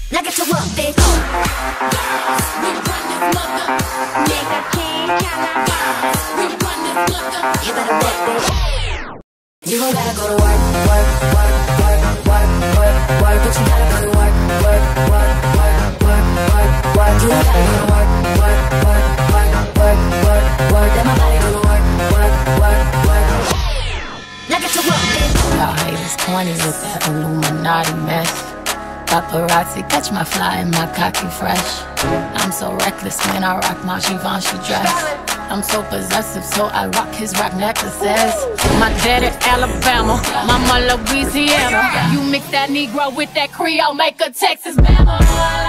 Now get to work, bitch. We run this mother. Nigga can't caliber. We run this mother. You better work, bitch. You gon' gotta go to work, work, work, work, work, work, work. But you gotta go to work, work, work, work, work, work, work. You gotta go to work, work, work, work, work, work, work. Let my body go to work, work, work, work. Now get to work, bitch. Y'all haters corny with that Illuminati mess. Paparazzi catch my fly and my cocky fresh. I'm so reckless when I rock my Givenchy dress. I'm so possessive, so I rock his rock necklaces. My daddy Alabama, mama Louisiana. You mix that Negro with that Creole, make a Texas Bama.